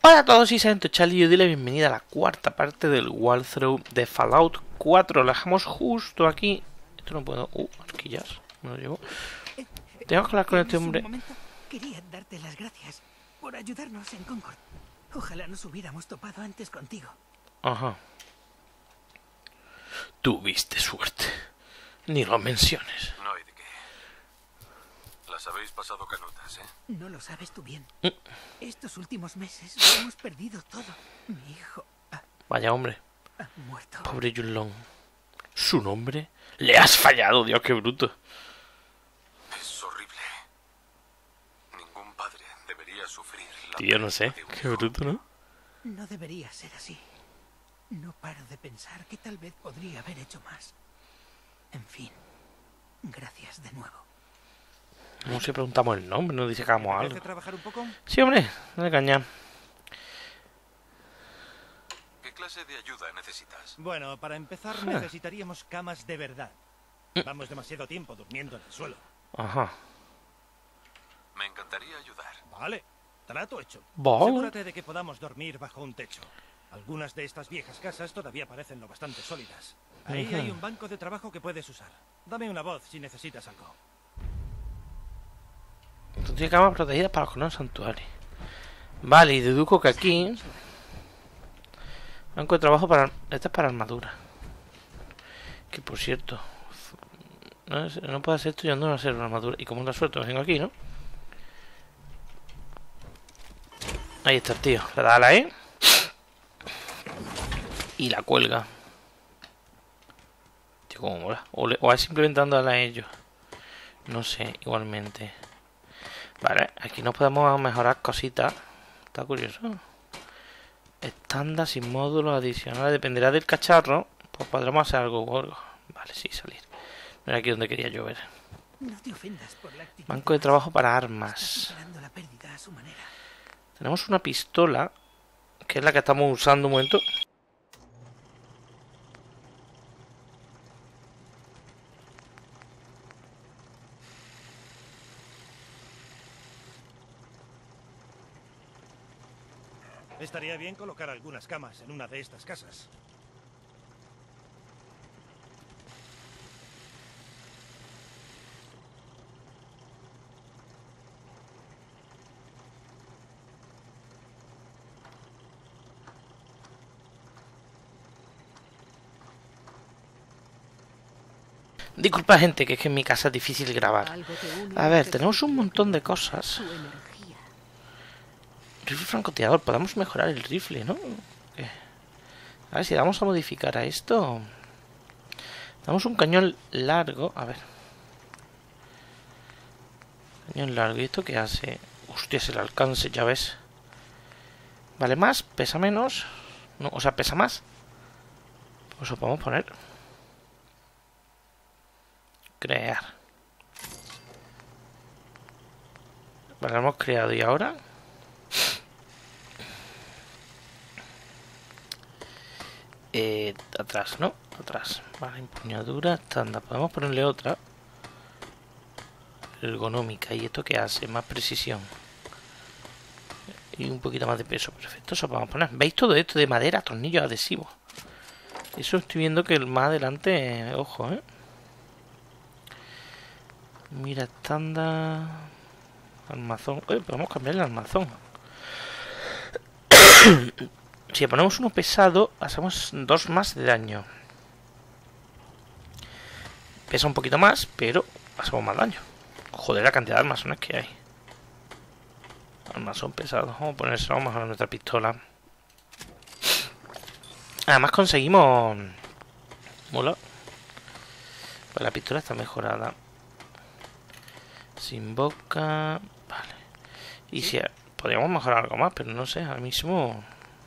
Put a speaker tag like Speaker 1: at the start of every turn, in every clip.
Speaker 1: Hola a todos y sean Charlie y os doy la bienvenida a la cuarta parte del walkthrough de Fallout 4. La dejamos justo aquí. Esto no puedo... arquillas. Me lo llevo. Tengo que hablar con este hombre.
Speaker 2: Un momento, quería darte las gracias por ayudarnos en Concord. Ojalá nos hubiéramos topado antes contigo.
Speaker 1: Ajá. Tuviste suerte. Ni lo menciones.
Speaker 3: No hay de qué. Las habéis pasado canutas, ¿eh?
Speaker 2: No lo sabes tú bien. Estos últimos meses lo hemos perdido todo. Mi hijo
Speaker 1: Vaya hombre.
Speaker 2: ha muerto.
Speaker 1: Pobre Yulon. ¿Su nombre? Le has fallado, Dios, qué bruto.
Speaker 3: Es horrible. Ningún padre debería sufrir la
Speaker 1: Tío, no sé.
Speaker 3: pérdida de un
Speaker 1: Qué
Speaker 3: hijo.
Speaker 1: bruto, ¿no?
Speaker 2: No debería ser así. No paro de pensar que tal vez podría haber hecho más. En fin, gracias de nuevo.
Speaker 1: No sé, preguntamos el nombre, no dice que hagamos
Speaker 4: ¿Parece
Speaker 1: algo.
Speaker 4: trabajar un poco?
Speaker 1: Sí, hombre, dale caña.
Speaker 3: ¿Qué clase de ayuda necesitas?
Speaker 4: Bueno, para empezar necesitaríamos camas de verdad. Vamos demasiado tiempo durmiendo en el suelo.
Speaker 1: Ajá.
Speaker 3: Me encantaría ayudar.
Speaker 4: Vale, trato hecho.
Speaker 1: Vale.
Speaker 4: Asegúrate de que podamos dormir bajo un techo. Algunas de estas viejas casas todavía parecen lo bastante sólidas. Ahí
Speaker 1: Ujú.
Speaker 4: hay un banco de trabajo que puedes usar. Dame una voz si necesitas algo.
Speaker 1: Entonces tiene camas protegidas para los conocer santuarios. Vale, y deduzco que aquí... Banco de trabajo para... Esta es para armadura. Que por cierto... No puedo hacer esto yo ando a hacer una armadura. Y como una suerte lo tengo aquí, ¿no? Ahí está el tío. Le da a la E. Y la cuelga. Tío, cómo mola. O es simplemente dando a la E yo. No sé, igualmente. Vale, aquí nos podemos mejorar cositas. Está curioso. Estándar sin módulos adicionales. Dependerá del cacharro. Pues podremos hacer algo o algo. Vale, sí, salir. No era aquí donde quería yo ver.
Speaker 2: No te ofendas por la actitud.
Speaker 1: Banco de trabajo para
Speaker 2: Está
Speaker 1: armas.
Speaker 2: superando la pérdida a su manera.
Speaker 1: Tenemos una pistola. Que es la que estamos usando un momento.
Speaker 4: Estaría bien colocar algunas camas en una de estas casas.
Speaker 1: Disculpa, gente, que es que en mi casa es difícil grabar. A ver, tenemos un montón de cosas. Rifle francotirador, podemos mejorar el rifle, ¿no? A ver si vamos a modificar a esto. Damos un cañón largo. A ver. Cañón largo. ¿Y esto qué hace? Hostia, es el alcance, ya ves. Vale más, pesa menos. No, o sea, pesa más. Pues lo podemos poner. Crear. Vale, lo hemos creado. ¿Y ahora? Atrás, ¿no? Atrás. Vale, empuñadura estándar. Podemos ponerle otra. Ergonómica. ¿Y esto qué hace? Más precisión. Y un poquito más de peso. Perfecto, eso podemos poner. ¿Veis todo esto de madera? Tornillos adhesivos. Eso estoy viendo que más adelante... Ojo, ¿eh? Mira, estándar... Armazón. Podemos cambiar el armazón. Si ponemos uno pesado, hacemos 2 más de daño. Pesa un poquito más, pero hacemos más daño. Joder, la cantidad de armazones que hay. Armazón pesado. Vamos a ponérselo, vamos a mejorar nuestra pistola. Además conseguimos... Mola. Pues la pistola está mejorada. Sin boca... Vale. Y si... Podríamos mejorar algo más, pero no sé, ahora mismo...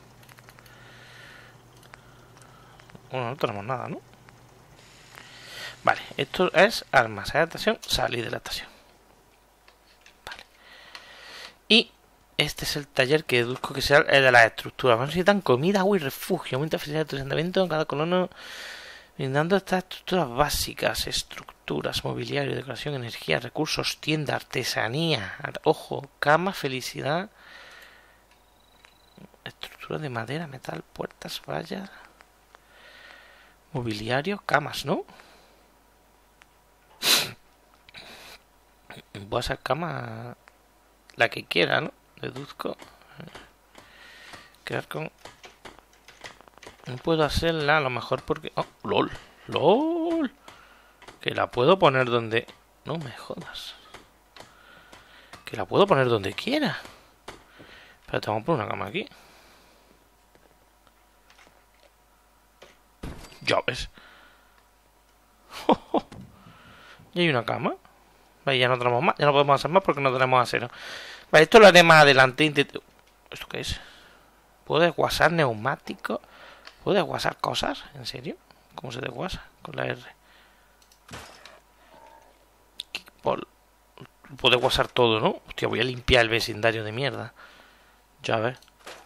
Speaker 1: Bueno, no tenemos nada, ¿no? Vale, esto es armas, adaptación, salir de la estación. Vale. Y este es el taller que deduzco que será el de las estructuras. Necesitan comida, agua y refugio. Aumenta la facilidad de asentamiento en cada colono, brindando estas estructuras básicas. Estructuras, mobiliario, decoración, energía, recursos, tienda, artesanía. Ojo, cama, felicidad. estructuras de madera, metal, puertas, vallas, mobiliario, camas, ¿no? Voy a hacer cama la que quiera, ¿no? Deduzco. Crear con... No puedo hacerla a lo mejor porque... ¡Oh! ¡Lol! ¡Lol! Que la puedo poner donde... No me jodas. Que la puedo poner donde quiera. Espérate, vamos a poner una cama aquí. Ya ves. Y hay una cama. Vale, ya no tenemos más. Ya no podemos hacer más porque no tenemos acero. Vale, esto lo haré más adelante. ¿Esto qué es? ¿Puedo desguasar neumáticos? ¿Puedo desguasar cosas? ¿En serio? ¿Cómo se desguasa? Con la R. Puedo desguasar todo, ¿no? Hostia, voy a limpiar el vecindario de mierda. Ya ves.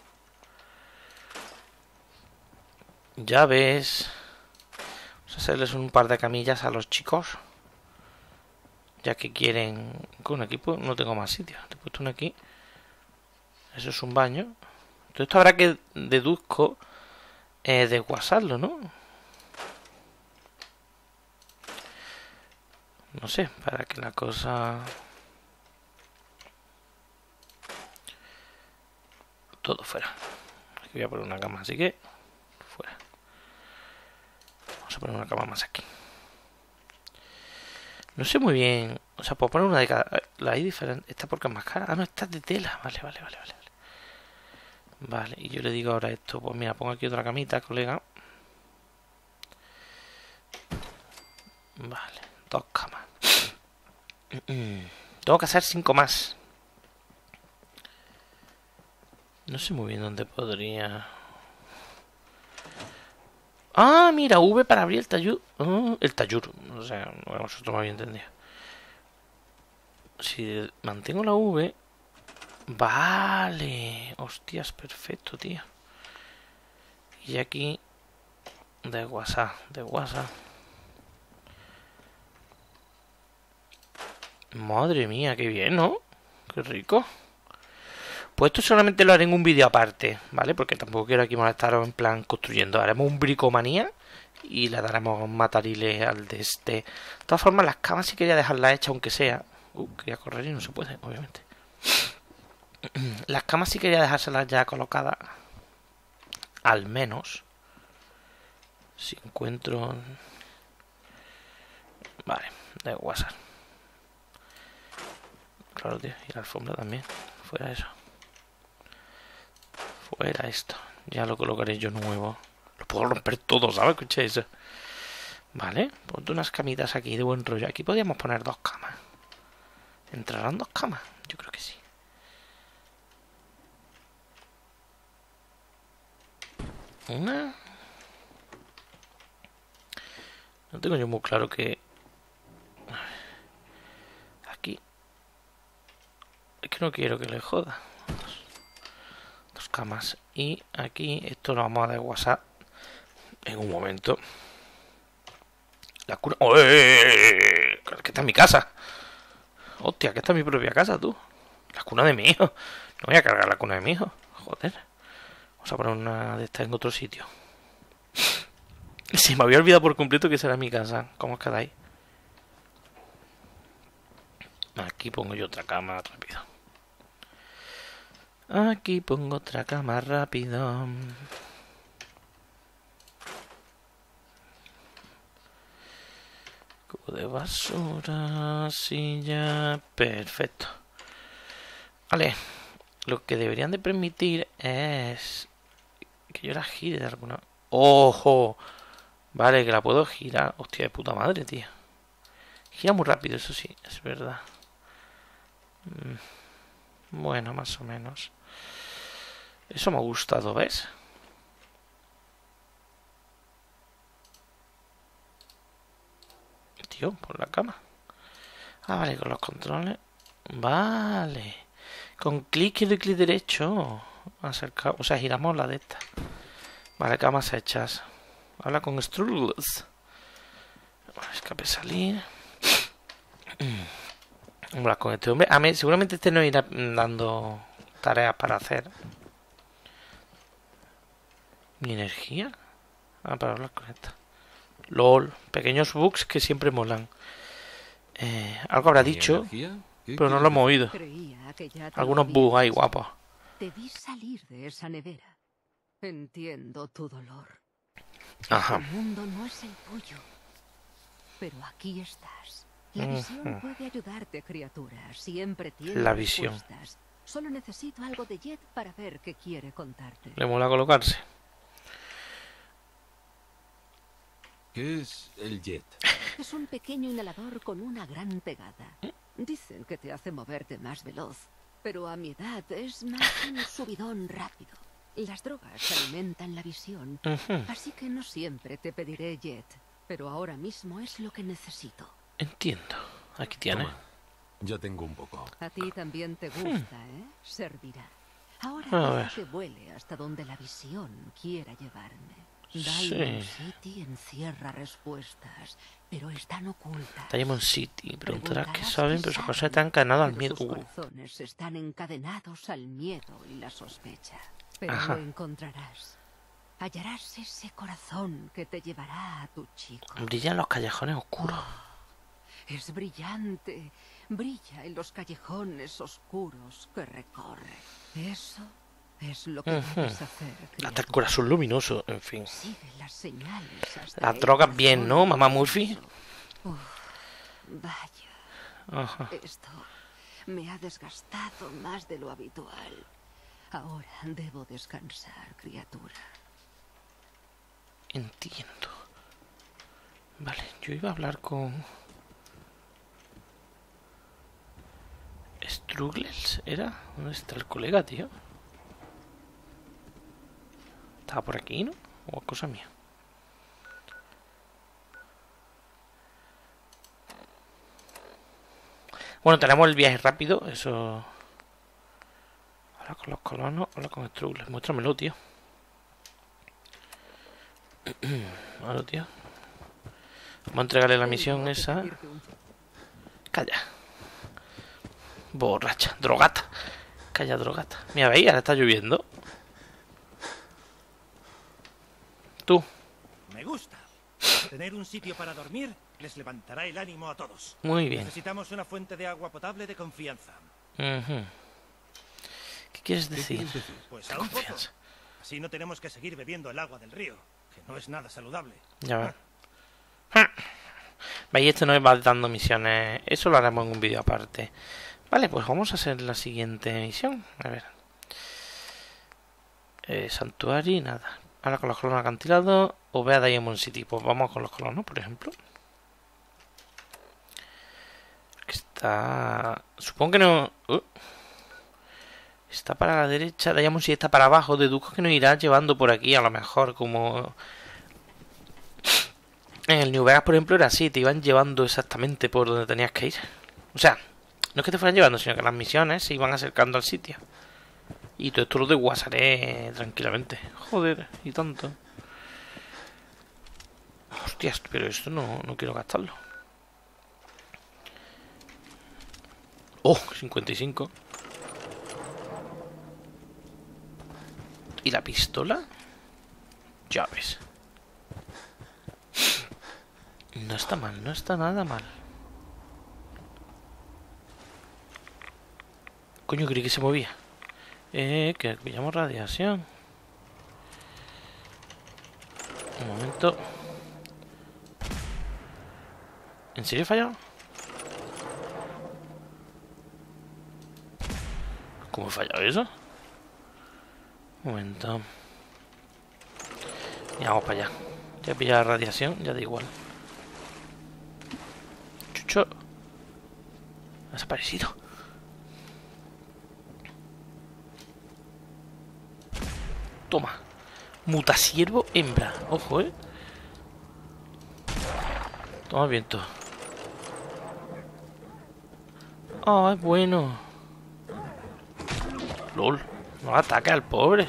Speaker 1: Ya ves. Vamos a hacerles un par de camillas a los chicos. Ya que quieren... Con equipo no tengo más sitio. Te he puesto uno aquí. Eso es un baño. Entonces esto habrá que deduzco desguasarlo, ¿no? No sé, para que la cosa... Todo fuera. Aquí voy a poner una cama, así que... Fuera. Vamos a poner una cama más aquí. No sé muy bien... O sea, puedo poner una de cada... La hay diferente... Esta porque es más cara. Ah, no, esta es de tela. Vale. Vale, y yo le digo ahora esto. Pues mira, pongo aquí otra camita, colega. Vale, 2 camas. Tengo que hacer 5 más. No sé muy bien dónde podría... Ah, mira, V para abrir el tallur. El tallur. O sea, no nosotros me había entendido. Si mantengo la V... Vale. Hostias, perfecto, tío. Y aquí... De WhatsApp. Madre mía, qué bien, ¿no? Qué rico. Pues esto solamente lo haré en un vídeo aparte, ¿vale? Porque tampoco quiero aquí molestaros en plan construyendo. Haremos un bricomanía y le daremos matariles al de este. De todas formas, las camas sí quería dejarlas hechas, aunque sea... quería correr y no se puede, obviamente. Las camas sí quería dejárselas ya colocadas. Al menos. Si encuentro... Vale, de WhatsApp. Claro, tío. Y la alfombra también. Fuera eso. Fuera esto. Ya lo colocaré yo nuevo. Lo puedo romper todo, ¿sabes? Escuchéis eso. Vale. Ponte unas camitas aquí de buen rollo. Aquí podríamos poner 2 camas. ¿Entrarán 2 camas? Yo creo que sí. Una. No tengo yo muy claro que... Aquí. Es que no quiero que le joda. 2 camas. Y aquí esto lo vamos a desguasar en un momento. La cuna... ¡Oh, que está en mi casa! Hostia, que está en mi propia casa, tú. La cuna de mi hijo. No voy a cargar la cuna de mi hijo. Joder. Vamos a poner una de estas en otro sitio. Se me había olvidado por completo que será mi casa. ¿Cómo os quedáis? Aquí pongo yo otra cama rápido. Aquí pongo otra cama rápido. Cubo de basura, silla... Perfecto. Vale. Lo que deberían de permitir es... Que yo la gire de alguna... ¡Ojo! Vale, que la puedo girar. Hostia, de puta madre, tío. Gira muy rápido, eso sí, es verdad. Bueno, más o menos. Eso me ha gustado, ¿ves? Tío, por la cama. Ah, vale, con los controles. Vale. Con clic izquierdo y clic derecho. Acerca... O sea, giramos la de esta. Vale, camas hechas. Habla con Struggles. Escape salir. Habla con este hombre. A mí, seguramente este nos irá dando tareas para hacer. ¿Mi energía? Ah, para hablar con esta. LOL. Pequeños bugs que siempre molan. Algo habrá dicho, pero no lo hemos oído.
Speaker 5: Creía que ya te
Speaker 1: Algunos
Speaker 5: lo
Speaker 1: bugs
Speaker 5: había
Speaker 1: ahí,
Speaker 5: dicho.
Speaker 1: guapos.
Speaker 5: Te vi salir de esa nevera. Entiendo tu dolor.
Speaker 1: Ajá.
Speaker 5: El mundo no es el tuyo. Pero aquí estás. La visión puede ayudarte, criatura. Siempre tiene
Speaker 1: La visión.
Speaker 5: respuestas. Solo necesito algo de Jet para ver qué quiere contarte.
Speaker 1: Le mola colocarse.
Speaker 3: ¿Qué es el jet?
Speaker 5: Es un pequeño inhalador con una gran pegada. Dicen que te hace moverte más veloz, pero a mi edad es más un subidón rápido. Las drogas alimentan la visión, así que no siempre te pediré Jet, pero ahora mismo es lo que necesito.
Speaker 1: Entiendo. Aquí tiene.
Speaker 3: Toma, ya tengo un poco.
Speaker 5: A ti también te gusta, ¿eh? Servirá. Ahora
Speaker 1: A
Speaker 5: deja
Speaker 1: ver.
Speaker 5: que vuele hasta donde la visión quiera llevarme.
Speaker 1: Sí.
Speaker 5: Diamond City encierra respuestas, pero están ocultas.
Speaker 1: Diamond City. Preguntarás qué
Speaker 5: Preguntarás
Speaker 1: saben,
Speaker 5: qué
Speaker 1: pero sus
Speaker 5: saben,
Speaker 1: cosas están encadenadas al
Speaker 5: pero
Speaker 1: miedo.
Speaker 5: sus corazones están encadenados al miedo y la sospecha. Pero
Speaker 1: Ajá.
Speaker 5: lo encontrarás. Hallarás ese corazón que te llevará a tu chico.
Speaker 1: Brillan los callejones oscuros.
Speaker 5: Es brillante. Brilla en los callejones oscuros que recorre. Eso es lo que debes hacer,
Speaker 1: Hasta el
Speaker 5: criatura.
Speaker 1: corazón luminoso, en fin.
Speaker 5: Sigue las señales hasta
Speaker 1: Las
Speaker 5: el
Speaker 1: drogas bien, ¿no,
Speaker 5: corazón
Speaker 1: mamá Murphy?
Speaker 5: Uf, vaya.
Speaker 1: Ajá.
Speaker 5: Esto me ha desgastado más de lo habitual. Ahora debo descansar, criatura.
Speaker 1: Entiendo. Vale, yo iba a hablar con... ¿Struggles era? ¿Dónde está el colega, tío? ¿Estaba por aquí, no? ¿O es cosa mía? Bueno, tenemos el viaje rápido, eso... Habla con los colonos, habla con Struggles. Muéstramelo, tío. Ahora, tío. Vamos a entregarle la misión
Speaker 5: Tengo que
Speaker 1: esa.
Speaker 5: pedirte un favor.
Speaker 1: Calla. Borracha. Drogata. Calla, drogata. Mira, veis, ahora está lloviendo. Tú.
Speaker 4: Me gusta. Tener un sitio para dormir les levantará el ánimo a todos.
Speaker 1: Muy bien.
Speaker 4: Necesitamos una fuente de agua potable de confianza.
Speaker 1: Ujú. ¿Qué quieres
Speaker 3: ¿Qué
Speaker 1: decir?
Speaker 3: quieres decir?
Speaker 4: Pues a un poco.
Speaker 1: Confianza.
Speaker 4: Así no tenemos que seguir bebiendo el agua del río, que no es nada saludable.
Speaker 1: Ya va. Veis, esto nos va dando misiones. Eso lo haremos en un vídeo aparte. Vale, pues vamos a hacer la siguiente misión. A ver. Santuario, nada. Ahora con los colonos acantilados. O ve a Diamond City. Pues vamos con los colonos, por ejemplo. Que está... Supongo que no... Está para la derecha. Diamond City está para abajo. Deduzco que nos irá llevando por aquí, a lo mejor, como... En el New Vegas, por ejemplo, era así. Te iban llevando exactamente por donde tenías que ir. O sea, no es que te fueran llevando, sino que las misiones se iban acercando al sitio. Y todo esto lo desguazaré tranquilamente. Joder, y tanto. Hostias, pero esto no quiero gastarlo. Oh, 55. ¿Y la pistola? Llaves. No está mal, no está nada mal. Coño, creí que se movía. Que pillamos radiación. Un momento. ¿En serio he fallado? ¿Cómo he fallado eso? Un momento. Y vamos para allá. Ya he pillado radiación, ya da igual. Chucho. Ha desaparecido. Toma. Mutasiervo hembra. Ojo, Toma el viento. Ah, es bueno. LOL. No ataque al pobre.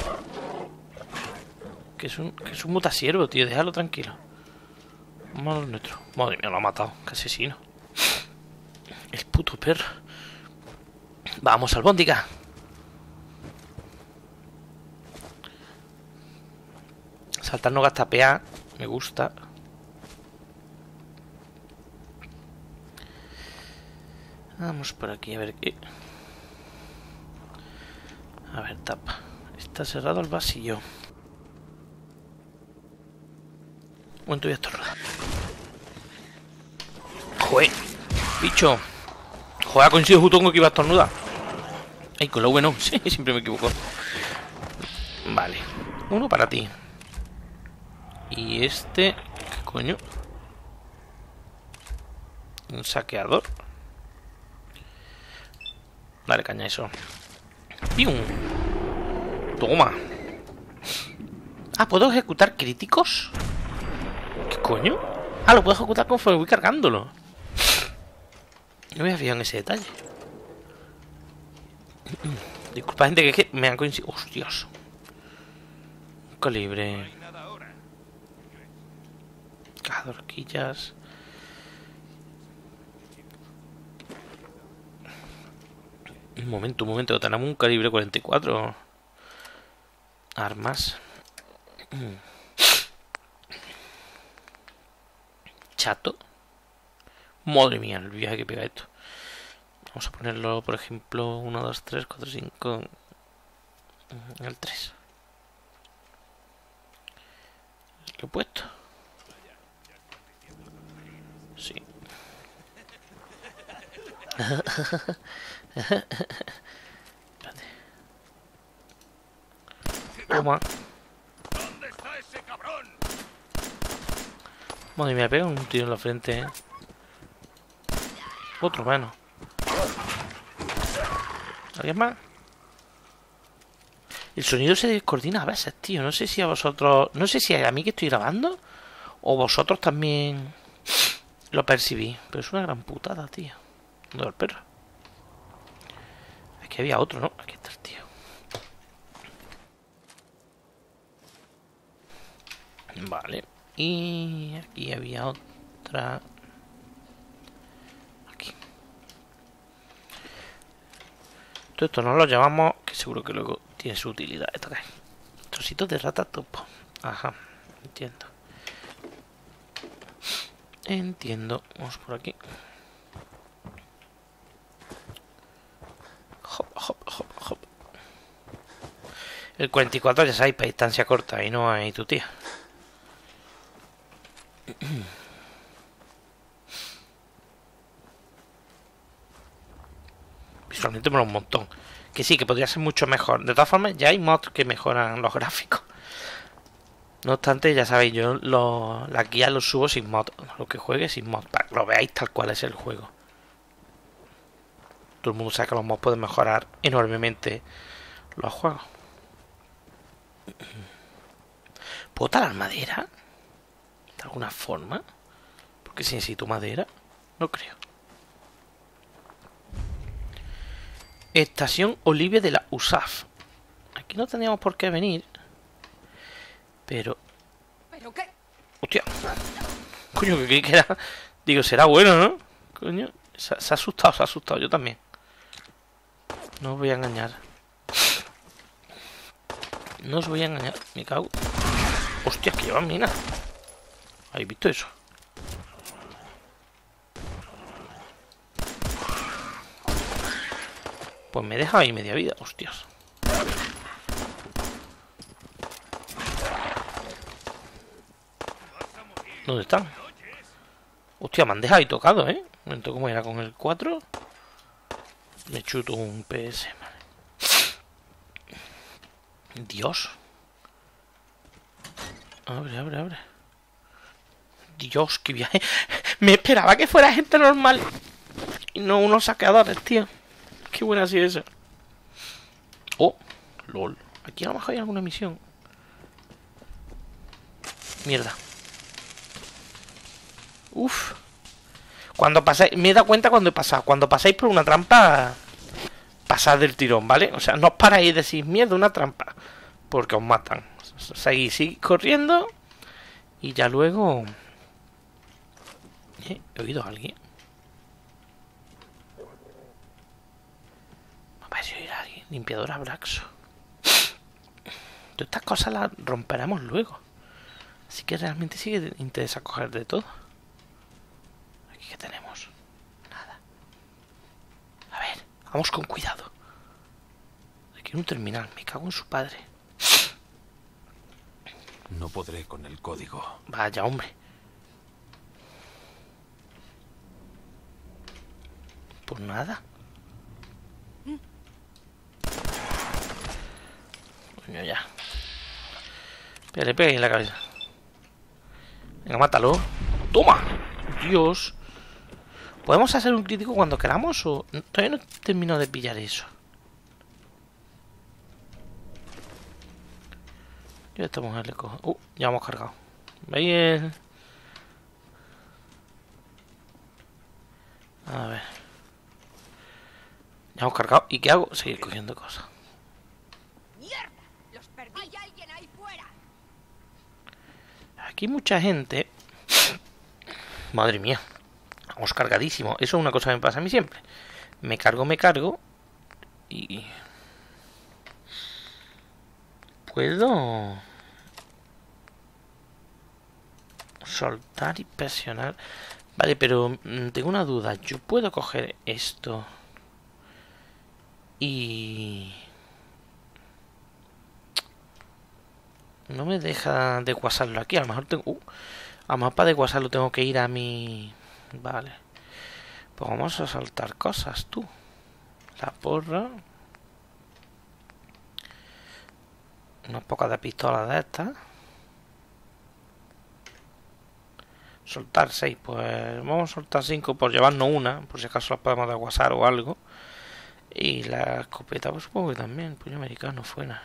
Speaker 1: Que es un mutasiervo, tío. Déjalo tranquilo. Vamos a lo nuestro. Madre mía, lo ha matado. Qué asesino. El puto perro. Vamos, albóndiga. Saltar no gasta PA. Me gusta. Vamos por aquí a ver qué. A ver, tapa. Está cerrado el vasillo. Momento, voy a estornudar. Joder, bicho. Joder, ha coincidido justo con que iba a estornudar. Ay, con la V no. Sí, siempre me equivoco. Vale. Uno para ti. Y este... ¿Qué coño? Un saqueador. Dale caña a eso. ¡Pium! Toma. Ah, ¿puedo ejecutar críticos? ¿Qué coño? Ah, lo puedo ejecutar conforme voy cargándolo. No me había fijado en ese detalle. Disculpa, gente, que es que me han coincidido. ¡Hostias! Un calibre. Caja de horquillas. Un momento. Tenemos un calibre 44. Armas. Chato. Madre mía, el viaje que pega esto. Vamos a ponerlo, por ejemplo, 1, 2, 3, 4, 5. El 3. ¿Lo he puesto? Sí. Espérate. Toma.
Speaker 4: ¿Dónde está ese cabrón?
Speaker 1: Madre mía, me pega un tiro en la frente, Otro menos. ¿Alguien más? El sonido se descoordina a veces, tío. No sé si a vosotros... No sé si a mí que estoy grabando o vosotros también lo percibís. Pero es una gran putada, tío. ¿Dónde va el perro? Aquí había otro, ¿no? Aquí está el tío. Vale. Y aquí había otra... Aquí. Todo esto no lo llamamos, que seguro que luego tiene su utilidad. ¿Esto qué es? Trocitos de rata topo. Ajá, entiendo. Entiendo. Vamos por aquí. Hop, hop, hop, hop. El 44 ya sabéis, para distancia corta. Ahí no hay tu tía. Visualmente mola un montón. Que sí, que podría ser mucho mejor. De todas formas, ya hay mods que mejoran los gráficos. No obstante, ya sabéis, yo la guía los subo sin mod. Lo que juegue sin mod, para que lo veáis tal cual es el juego. Todo el mundo sabe que los mods pueden mejorar enormemente los juegos. ¿Puedo talar madera? ¿De alguna forma? Porque si necesito madera, no creo. Estación Olive de la USAF. Aquí no teníamos por qué venir. Pero...
Speaker 5: ¿Pero qué?
Speaker 1: ¡Hostia! Coño, que creí que era... Digo, será bueno, ¿no? Coño, se ha asustado, yo también. No os voy a engañar. No os voy a engañar, me cago. ¡Hostia, que llevan minas! ¿Habéis visto eso? Pues me deja ahí media vida, hostias. ¿Dónde están? Hostia, me han dejado ahí tocado, ¿eh? Un momento, ¿cómo era con el 4? Me chuto un PS, vale. Dios. Abre. Dios, qué viaje. Me esperaba que fuera gente normal y no unos saqueadores, tío. Qué buena ha sido eso. Oh, lol. Aquí a lo mejor hay alguna misión. Mierda. Uf. Cuando pasáis... Me he dado cuenta cuando he pasado. Cuando pasáis por una trampa... Pasad del tirón, ¿vale? O sea, no os paráis y decís, mierda, una trampa. Porque os matan. Seguís corriendo. Y ya luego... ¿He oído a alguien? Me ha parecido oír a alguien. Limpiadora Braxo. Todas estas cosas las romperemos luego. Así que realmente sí que interesa coger de todo. Aquí que tenemos. Nada. A ver, vamos con cuidado. Aquí hay un terminal. Me cago en su padre.
Speaker 3: No podré con el código.
Speaker 1: Vaya, hombre. Pues nada. Coño, ya. Le pegué en la cabeza. Venga, mátalo. ¡Toma! Dios. ¿Podemos hacer un crítico cuando queramos o...? Todavía no termino de pillar eso. Yo a esta mujer le cojo... ya hemos cargado. ¿Veis el...? A ver. Ya hemos cargado. ¿Y qué hago? Seguir cogiendo cosas.
Speaker 6: ¡Mierda! ¡Los perdí! ¡Hay alguien ahí fuera!
Speaker 1: Aquí mucha gente... Madre mía. Vamos cargadísimo. Eso es una cosa que me pasa a mí siempre. Me cargo. Y... puedo... soltar y presionar. Vale, pero tengo una duda. Yo puedo coger esto... y... no me deja desguazarlo aquí. A lo mejor tengo... a lo mejor para desguazarlo tengo que ir a mi... Vale. Pues vamos a saltar cosas, tú. La porra. Unas pocas de pistolas de estas. Soltar 6. Pues vamos a soltar 5 por llevarnos una. Por si acaso las podemos desguazar o algo. Y la escopeta, pues supongo que también. Puño americano fuera.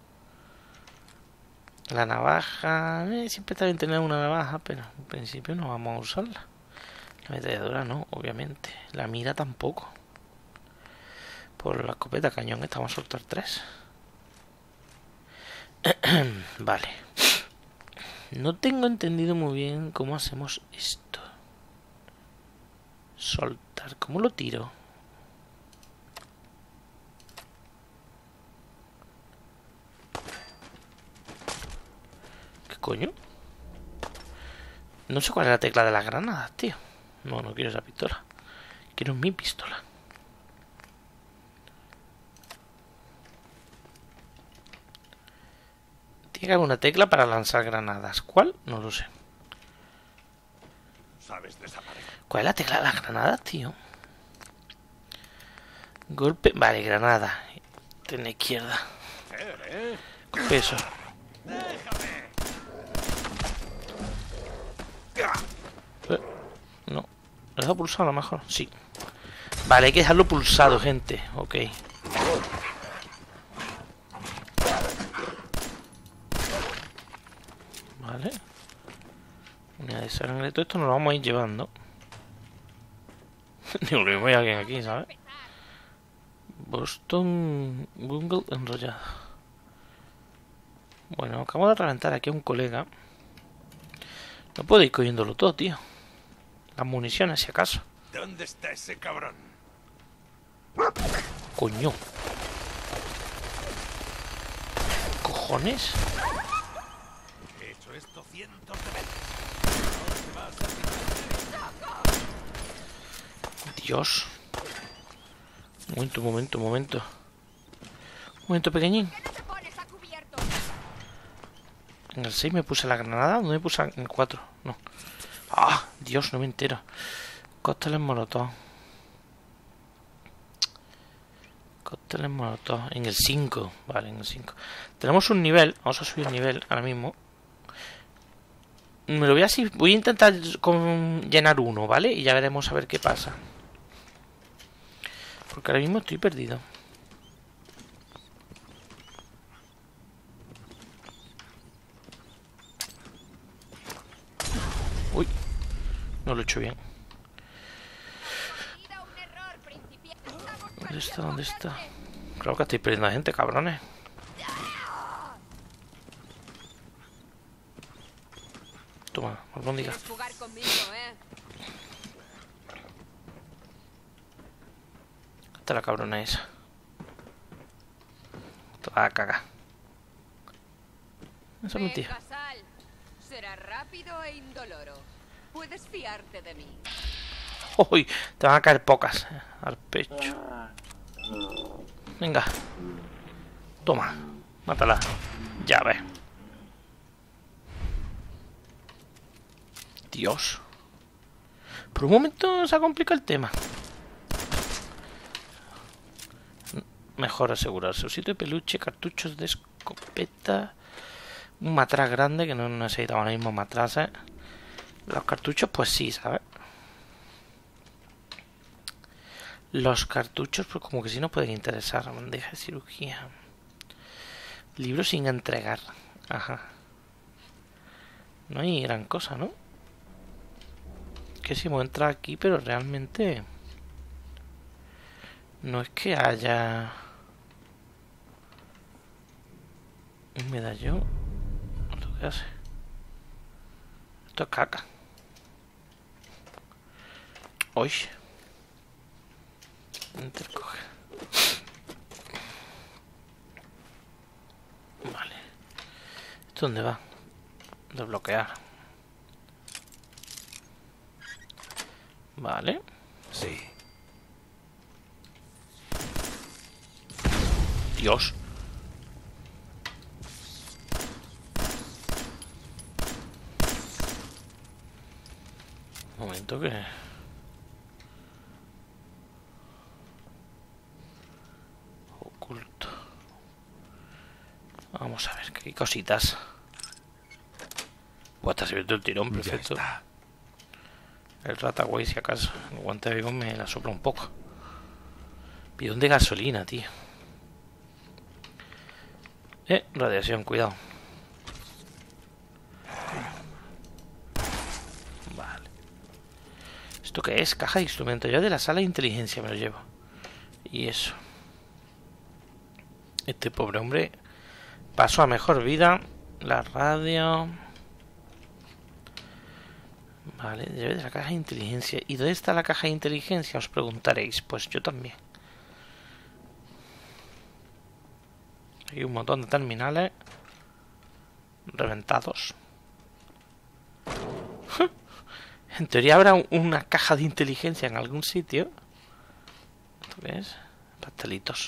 Speaker 1: La navaja... siempre está bien tener una navaja, pero en principio no vamos a usarla. La metralladora no, obviamente. La mira tampoco. Por la escopeta cañón esta vamos a soltar 3. Vale. No tengo entendido muy bien cómo hacemos esto. Soltar. ¿Cómo lo tiro? ¿Qué coño? No sé cuál es la tecla de las granadas, tío. No, no quiero esa pistola. Quiero mi pistola. Tiene que haber una tecla para lanzar granadas. ¿Cuál? No lo sé.
Speaker 3: Sabes desaparecer.
Speaker 1: ¿Cuál es la tecla de las granadas, tío? Golpe... Vale, granada. En la izquierda. Peso. No. ¿Lo he dejado pulsado a lo mejor? Sí. Vale, hay que dejarlo pulsado, gente. Ok. Vale. Unidad de sangre. Todo esto nos lo vamos a ir llevando. Digo, lo mismo hay alguien aquí, ¿sabes? Boston Bungle enrollado. Bueno, acabo de reventar aquí a un colega. No puedo ir cogiéndolo todo, tío. Las municiones, si acaso.
Speaker 3: ¿Dónde está ese cabrón?
Speaker 1: Coño. ¿Cojones?
Speaker 3: He hecho esto cientos de veces.
Speaker 1: Dios. Un momento pequeñín.
Speaker 6: ¿Qué no te pones a cubierto?
Speaker 1: En el 6 me puse la granada. ¿Dónde me puse en el 4? No. ¡Ah! Dios, no me entero. Cócteles molotov. Cócteles molotov. En el 5. Vale, en el 5. Tenemos un nivel. Vamos a subir nivel ahora mismo. Me lo voy a así. Voy a intentar llenar uno, ¿vale? Y ya veremos a ver qué pasa. Porque ahora mismo estoy perdido. Uy. No lo he hecho bien. ¿Dónde está? ¿Dónde está? Claro que estoy perdiendo a gente, cabrones. Toma, albóndiga.
Speaker 6: ¿Quieres jugar conmigo,
Speaker 1: Hasta la cabrona esa. Te va a cagar. Esa es mentira.
Speaker 6: Venga, sal. Será Será rápido e indoloro. Puedes fiarte de mí.
Speaker 1: Uy, te van a caer pocas al pecho. Venga. Toma. Mátala. Ya ves. Dios. Por un momento se ha complicado el tema. Mejor asegurarse. Osito de peluche, cartuchos de escopeta. Un matraz grande, que no necesitamos ahora mismo matraces. Los cartuchos, pues sí, ¿sabes? Los cartuchos, pues como que sí nos pueden interesar. Bandeja de cirugía. Libro sin entregar. Ajá. No hay gran cosa, ¿no? Que si hemos entrado aquí, pero realmente no es que haya un medallón. ¿Esto qué hace? Esto es caca. Uy. Intercoge. Vale. ¿Esto dónde va? Desbloquear. Vale.
Speaker 3: Sí.
Speaker 1: Dios. Un momento que... Oculto. Vamos a ver, que hay cositas. Buah, está sirviendo el tirón, perfecto.
Speaker 3: Ya está.
Speaker 1: El Rataway, si acaso. El guante de Bigón me la sopla un poco. Bidón de gasolina, tío. Radiación, cuidado. Vale. ¿Esto qué es? Caja de instrumentos. Ya de la sala de inteligencia me lo llevo. Y eso. Este pobre hombre pasó a mejor vida. La radio... Vale, debe de la caja de inteligencia. ¿Y dónde está la caja de inteligencia? Os preguntaréis. Pues yo también. Hay un montón de terminales reventados. En teoría habrá una caja de inteligencia en algún sitio. ¿Esto qué es? Pastelitos.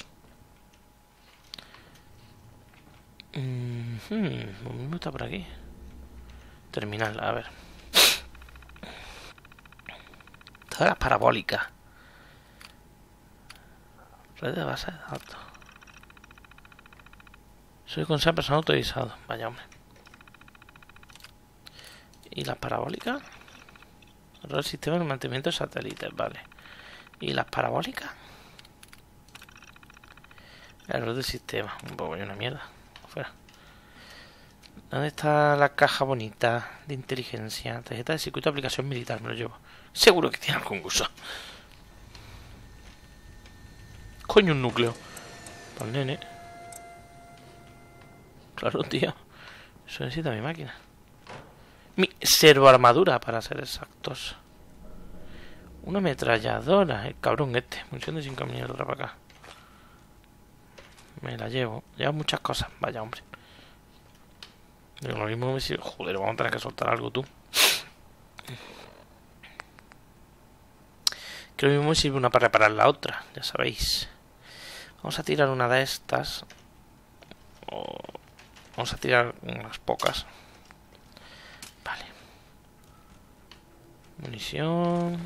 Speaker 1: ¿Cómo está por aquí? Terminal, a ver. Todas las parabólicas. Red de base de datos. Soy consejo personal autorizado. Vaya hombre. ¿Y las parabólicas? Error del sistema de mantenimiento de satélites, vale. ¿Y las parabólicas? Error del sistema. Un poco una mierda. Fuera. ¿Dónde está la caja bonita de inteligencia? Tarjeta de circuito de aplicación militar, me lo llevo. Seguro que tiene algún uso. Coño, un núcleo. Para el nene. Claro, tío. Eso necesita mi máquina. Mi servoarmadura, para ser exactos. Una ametralladora. El cabrón este. Munición de 5 mierda para acá. Me la llevo. Llevo muchas cosas. Vaya, hombre. Lo mismo me sirve. Joder, vamos a tener que soltar algo, tú. Que lo mismo me sirve una para reparar la otra. Ya sabéis. Vamos a tirar una de estas. Vamos a tirar unas pocas. Vale. Munición.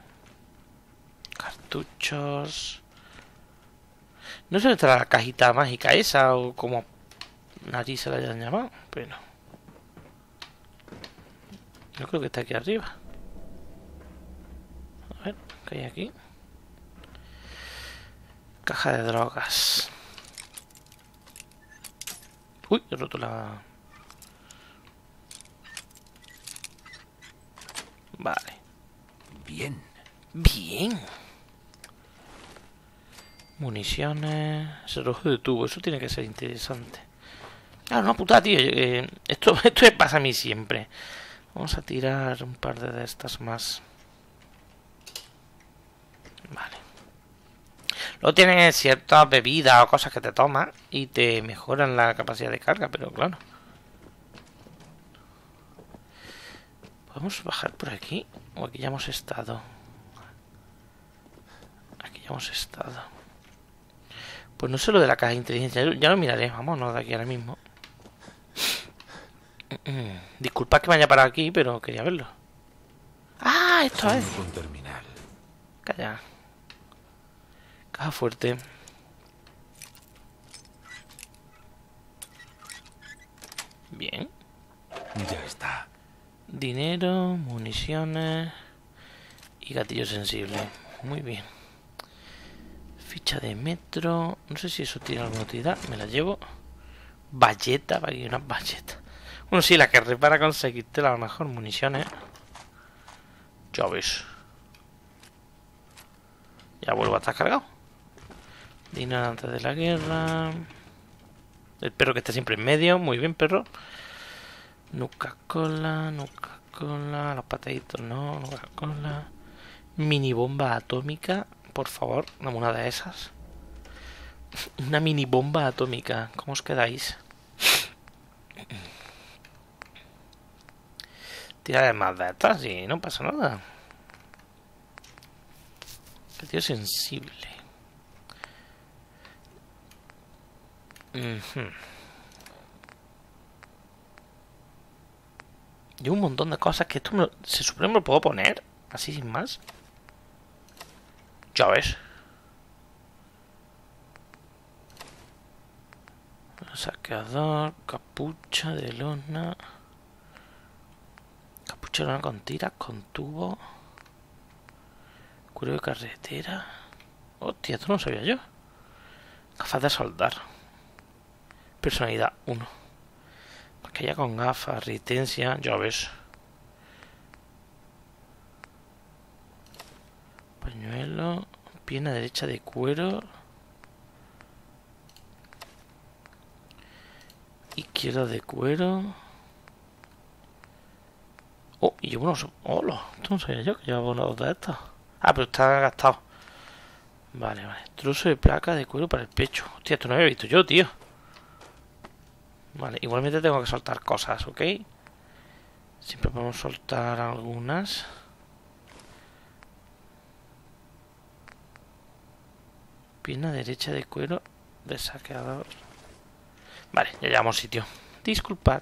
Speaker 1: Cartuchos. No sé dónde está la cajita mágica esa o como allí se la hayan llamado, pero yo creo que está aquí arriba. A ver, ¿qué hay aquí? Caja de drogas. Uy, he roto la... Vale.
Speaker 3: Bien.
Speaker 1: Bien. Municiones. Cerrojo de tubo. Eso tiene que ser interesante. Ah, no, puta, tío. Esto me pasa a mí siempre. Vamos a tirar un par de estas más. Vale. Luego tienen ciertas bebidas o cosas que te tomas y te mejoran la capacidad de carga, pero claro. ¿Podemos bajar por aquí? ¿O aquí ya hemos estado? Aquí ya hemos estado. Pues no sé lo de la caja de inteligencia. Ya lo miraré. Vámonos de aquí ahora mismo. Disculpad que me haya parado aquí, pero quería verlo. ¡Ah! Esto es.
Speaker 3: Con terminal.
Speaker 1: Calla. Caja fuerte. Bien.
Speaker 3: Ya está.
Speaker 1: Dinero, municiones y gatillo sensible. Muy bien. Ficha de metro. No sé si eso tiene alguna utilidad. Me la llevo. Valleta, aquí una valleta. Bueno, sí, la que repara conseguirte a lo mejor municiones. Ya ves. Ya vuelvo a estar cargado. Dinero antes de la guerra. El perro que está siempre en medio. Muy bien, perro. Nuca Cola, Nuca Cola. Los pataditos no, Nuca Cola. Mini bomba atómica. Por favor, dame una de esas. Una mini bomba atómica. ¿Cómo os quedáis? Tira más de estas y no pasa nada. Gatillo sensible. Y un montón de cosas que esto se supone me lo puedo poner así sin más. Ya ves. Saqueador, capucha de lona. Capucha de lona con tiras, con tubo. Cuero de carretera. Hostia, esto no lo sabía yo. Gafas de soldar. Personalidad 1. Mascarilla con gafas, resistencia, ya ves. Pañuelo. Pierna derecha de cuero. Izquierda de cuero. Oh, y llevo unos... ¡Hola! Esto no sabía yo que llevaba unos de estos. Ah, pero está gastado. Vale, vale. Trozo de placa de cuero para el pecho. Hostia, esto no lo había visto yo, tío. Vale, igualmente tengo que soltar cosas, ¿ok? Siempre podemos soltar algunas. Pierna derecha de cuero de saqueador. Vale, ya llegamos sitio. Disculpad.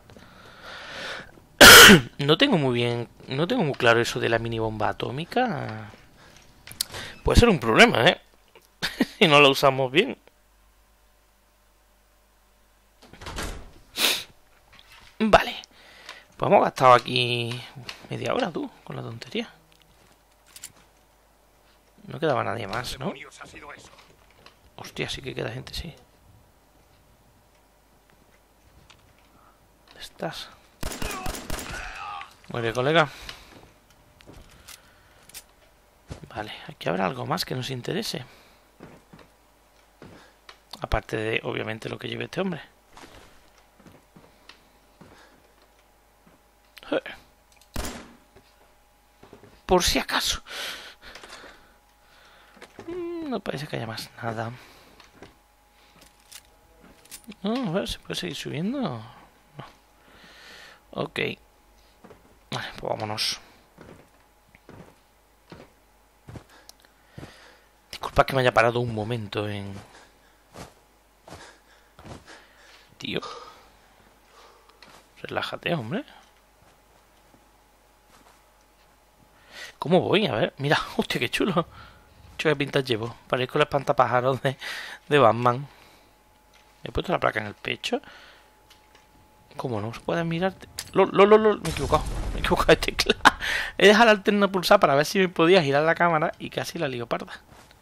Speaker 1: No tengo muy claro eso de la mini bomba atómica. Puede ser un problema, ¿eh? Si no lo usamos bien. Vale. Pues hemos gastado aquí media hora, tú, con la tontería. No quedaba nadie más, ¿no? Hostia, sí que queda gente, sí. ¿Dónde estás? Muere, colega. Vale, aquí habrá algo más que nos interese. Aparte de, obviamente, lo que lleve este hombre. Por si acaso. No parece que haya más nada. No, a ver, ¿se puede seguir subiendo? No. Ok. Vale, pues vámonos. Disculpa que me haya parado un momento en... Tío. Relájate, hombre. ¿Cómo voy? A ver, mira, hostia, qué chulo. ¿Qué pintas llevo? Parezco el espantapájaros de Batman. ¿Me he puesto la placa en el pecho? ¿Cómo no se puede mirarte? Me he equivocado. Me he equivocado de tecla. He dejado la alterna pulsada para ver si me podía girar la cámara y casi la lío parda.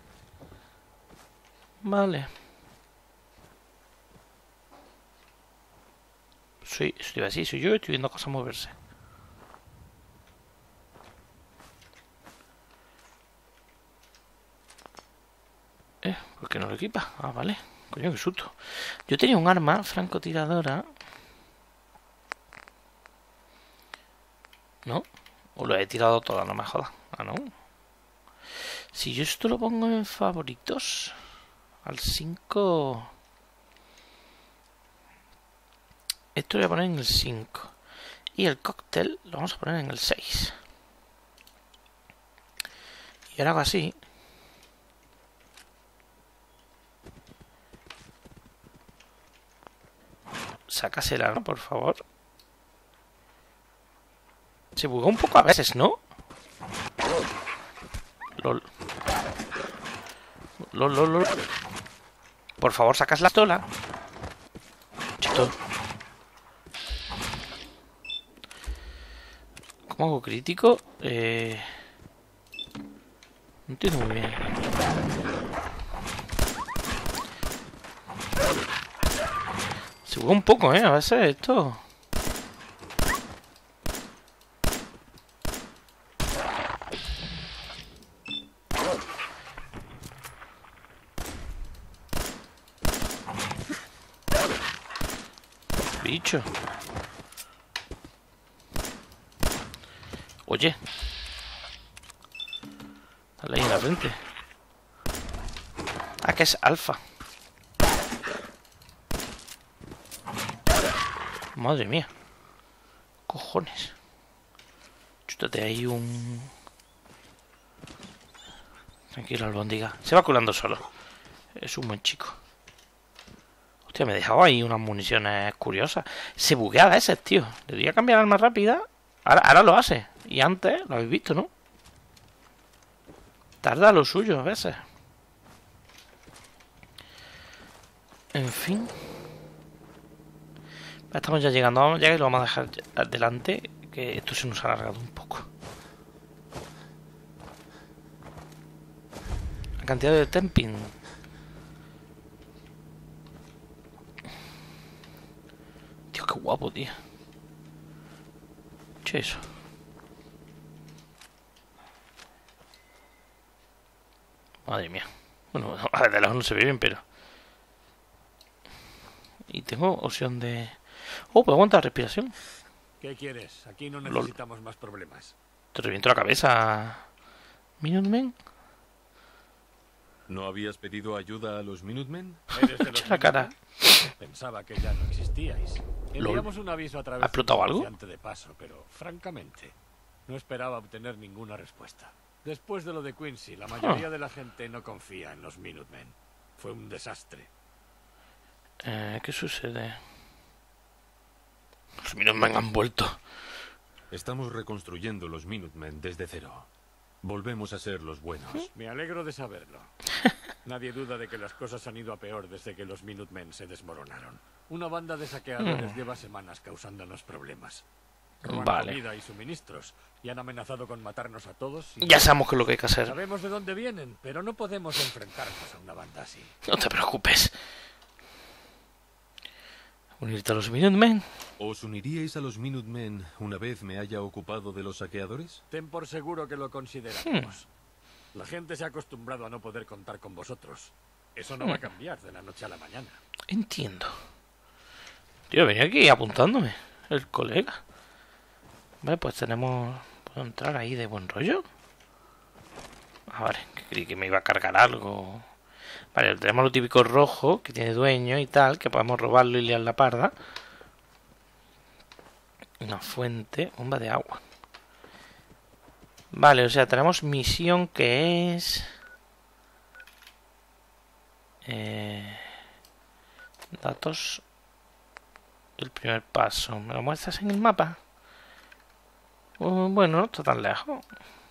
Speaker 1: Vale. Estoy así, soy yo, estoy viendo cosas moverse. ¿Por qué no lo equipa? Ah, vale. Coño, qué susto. Yo tenía un arma francotiradora. ¿No? O lo he tirado todo, no me jodas. Ah, no. Si yo esto lo pongo en favoritos. Al 5. Esto lo voy a poner en el 5. Y el cóctel lo vamos a poner en el 6. Y ahora hago así. Sacas el arma, por favor. Se buguea un poco a veces, ¿no? LOL. LOL, LOL, LOL. Por favor, sacas la pistola. Chito. ¿Cómo hago crítico? No entiendo muy bien. Se buguea un poco, a veces esto. Bicho. Oye. Dale ahí en la frente. Ah, que es alfa. Madre mía. Cojones. Chútate ahí un... Tranquilo, albóndiga. Se va curando solo. Es un buen chico. Hostia, me he dejado ahí unas municiones curiosas. Se buguea a veces, tío. Debería cambiar arma rápida. Ahora lo hace. Y antes lo habéis visto, ¿no? Tarda lo suyo a veces. En fin. Estamos ya llegando. Vamos ya y lo vamos a dejar adelante. Que esto se nos ha alargado un poco. La cantidad de temping. Tío, qué guapo, tío. ¿Qué es eso? Madre mía. Bueno, a ver, de lejos no se ve bien, pero... Y tengo opción de... Oh, puedo aguantar respiración.
Speaker 4: ¿Qué quieres? Aquí no necesitamos más problemas.
Speaker 1: Te reviento la cabeza. ¿Minutemen?
Speaker 3: ¿No habías pedido ayuda a los Minutemen?
Speaker 4: ¿Eres de los
Speaker 1: La cara.
Speaker 4: Minutemen? Pensaba que ya no existíais. Enviamos un aviso a través
Speaker 1: ¿Ha explotado algo?
Speaker 4: de paso, pero francamente no esperaba obtener ninguna respuesta. Después de lo de Quincy, la mayoría de la gente no confía en los Minutemen. Fue un desastre.
Speaker 1: ¿Qué sucede? Los Minutemen han vuelto.
Speaker 3: Estamos reconstruyendo los Minutemen desde cero. Volvemos a ser los buenos.
Speaker 4: Me alegro de saberlo. Nadie duda de que las cosas han ido a peor desde que los Minutemen se desmoronaron. Una banda de saqueadores lleva semanas causándonos problemas. Roban comida y suministros y han amenazado con matarnos a todos.
Speaker 1: Ya sabemos qué es lo que hay que hacer.
Speaker 4: Sabemos de dónde vienen, pero no podemos enfrentarnos a una banda así.
Speaker 1: No te preocupes. ¿Unirte a los Minutemen?
Speaker 3: ¿Os uniríais a los Minutemen una vez me haya ocupado de los saqueadores?
Speaker 4: Ten por seguro que lo consideraremos. La gente se ha acostumbrado a no poder contar con vosotros. Eso no va a cambiar de la noche a la mañana.
Speaker 1: Entiendo. Tío, venía aquí apuntándome. El colega. Vale, pues tenemos... ¿Puedo entrar ahí de buen rollo? Ah, vale, que creí que me iba a cargar algo. Vale, tenemos lo típico rojo, que tiene dueño y tal, que podemos robarlo y liar la parda. Una fuente, bomba de agua. Vale, o sea, tenemos misión que es... datos... El primer paso. ¿Me lo muestras en el mapa? Bueno, no está tan lejos.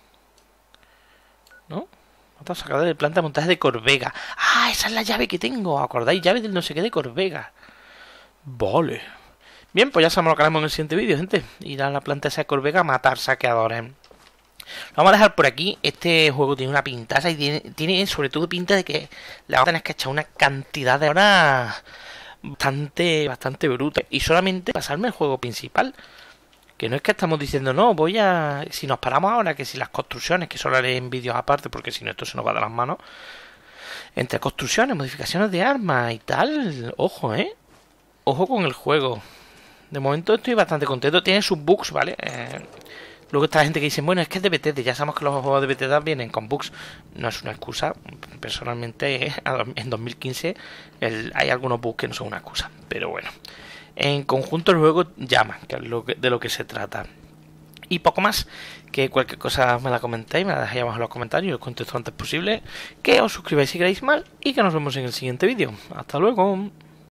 Speaker 1: ¿No? Otro sacador de planta de montaje de Corvega. ¡Ah! Esa es la llave que tengo. ¿Acordáis? Llave del no sé qué de Corvega. Vale. Bien, pues ya sabemos lo que haremos en el siguiente vídeo, gente. Ir a la planta esa de Corvega a matar saqueadores. Lo vamos a dejar por aquí. Este juego tiene una pintaza y tiene sobre todo pinta de que le vamos a tener que echar una cantidad de horas bastante bruta. Y solamente pasarme el juego principal. Que no es que estamos diciendo, no, voy a... Si nos paramos ahora, que si las construcciones, que solo haré en vídeos aparte, porque si no esto se nos va de las manos. Entre construcciones, modificaciones de armas y tal. Ojo, ojo con el juego. De momento estoy bastante contento. Tiene sus bugs, ¿vale? Luego está la gente que dice, bueno, es que es de Bethesda. Ya sabemos que los juegos de Bethesda vienen con bugs. No es una excusa. Personalmente, en 2015 hay algunos bugs que no son una excusa. Pero bueno. en conjunto luego llaman, que es de lo que se trata. Y poco más, que cualquier cosa me la comentéis, me la dejáis abajo en los comentarios, os contesto lo antes posible, que os suscribáis si queréis más y que nos vemos en el siguiente vídeo. Hasta luego.